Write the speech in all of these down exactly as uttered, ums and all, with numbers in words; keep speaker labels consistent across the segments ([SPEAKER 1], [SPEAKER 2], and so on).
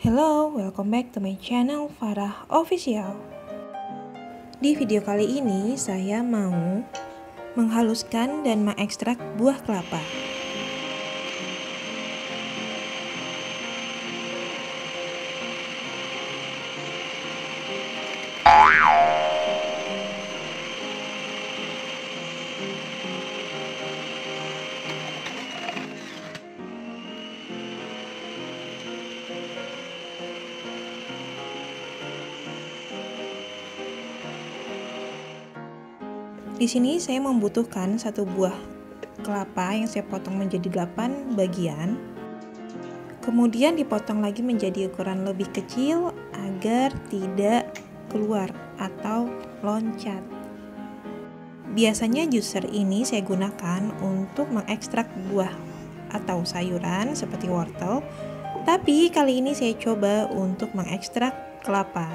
[SPEAKER 1] Hello, welcome back to my channel Farah Official. Di video kali ini saya mau menghaluskan dan mengekstrak buah kelapa. Di sini saya membutuhkan satu buah kelapa yang saya potong menjadi delapan bagian. Kemudian dipotong lagi menjadi ukuran lebih kecil agar tidak keluar atau loncat. Biasanya juicer ini saya gunakan untuk mengekstrak buah atau sayuran seperti wortel, tapi kali ini saya coba untuk mengekstrak kelapa.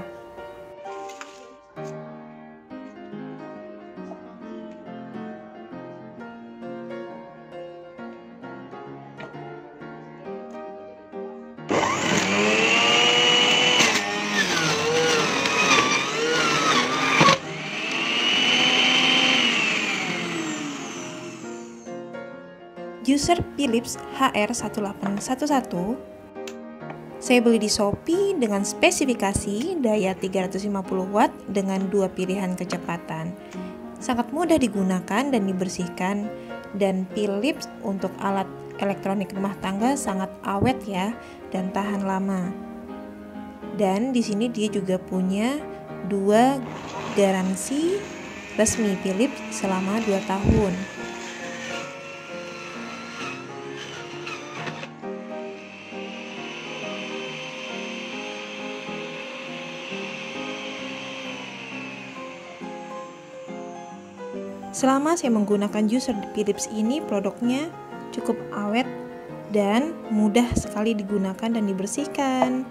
[SPEAKER 1] Juicer Philips H R satu delapan satu satu saya beli di Shopee dengan spesifikasi daya tiga ratus lima puluh watt dengan dua pilihan kecepatan. Sangat mudah digunakan dan dibersihkan, dan Philips untuk alat elektronik rumah tangga sangat awet ya dan tahan lama. Dan di sini dia juga punya dua garansi resmi Philips selama dua tahun. Selama saya menggunakan juicer Philips ini, produknya cukup awet dan mudah sekali digunakan dan dibersihkan.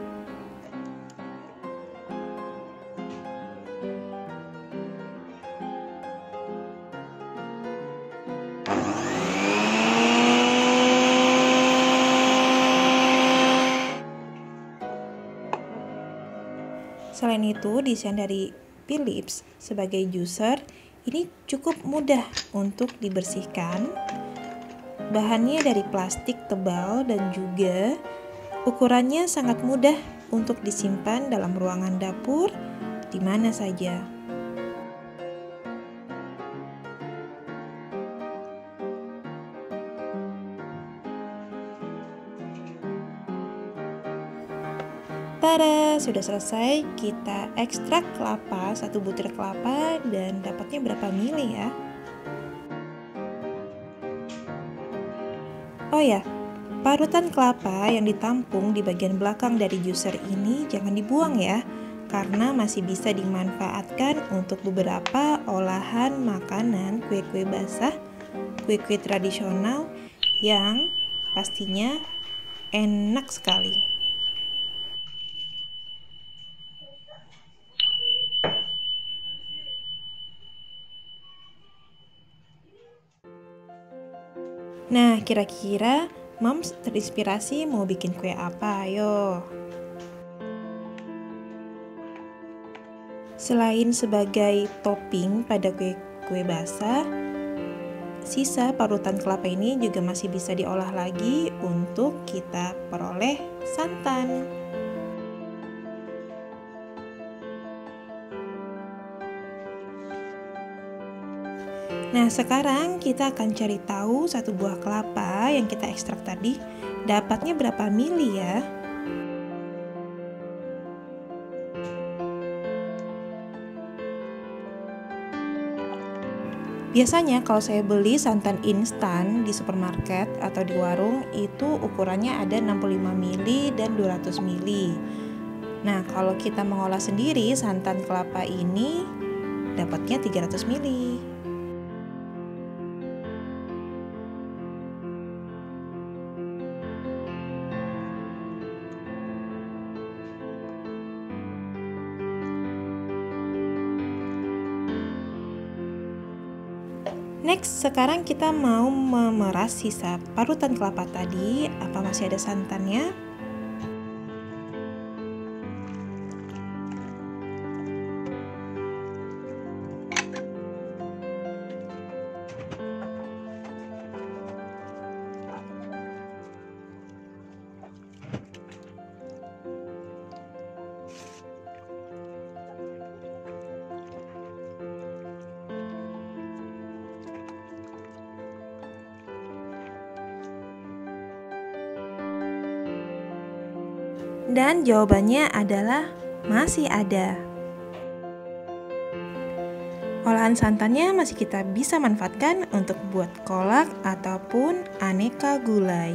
[SPEAKER 1] Selain itu, desain dari Philips sebagai juicer ini cukup mudah untuk dibersihkan. Bahannya dari plastik tebal dan juga ukurannya sangat mudah untuk disimpan dalam ruangan dapur di mana saja. Tada, sudah selesai. Kita ekstrak kelapa, satu butir kelapa, dan dapatnya berapa mili ya. Oh ya, parutan kelapa yang ditampung di bagian belakang dari juicer ini jangan dibuang ya, karena masih bisa dimanfaatkan untuk beberapa olahan makanan, kue-kue basah, kue-kue tradisional yang pastinya enak sekali. Nah, kira-kira Moms terinspirasi mau bikin kue apa? Ayo. Selain sebagai topping pada kue-kue basah, sisa parutan kelapa ini juga masih bisa diolah lagi untuk kita peroleh santan. Nah, sekarang kita akan cari tahu satu buah kelapa yang kita ekstrak tadi dapatnya berapa mili ya. Biasanya kalau saya beli santan instan di supermarket atau di warung itu ukurannya ada enam puluh lima mili dan dua ratus mili. Nah, kalau kita mengolah sendiri santan kelapa ini dapatnya tiga ratus mili. Next, sekarang kita mau memeras sisa parutan kelapa tadi. Apa masih ada santannya? Dan jawabannya adalah masih ada. Olahan santannya masih kita bisa manfaatkan untuk buat kolak ataupun aneka gulai.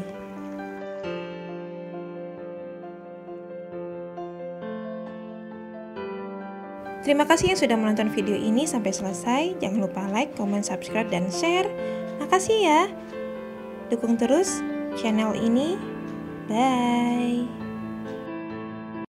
[SPEAKER 1] Terima kasih yang sudah menonton video ini sampai selesai. Jangan lupa like, comment, subscribe, dan share. Makasih ya. Dukung terus channel ini. Bye.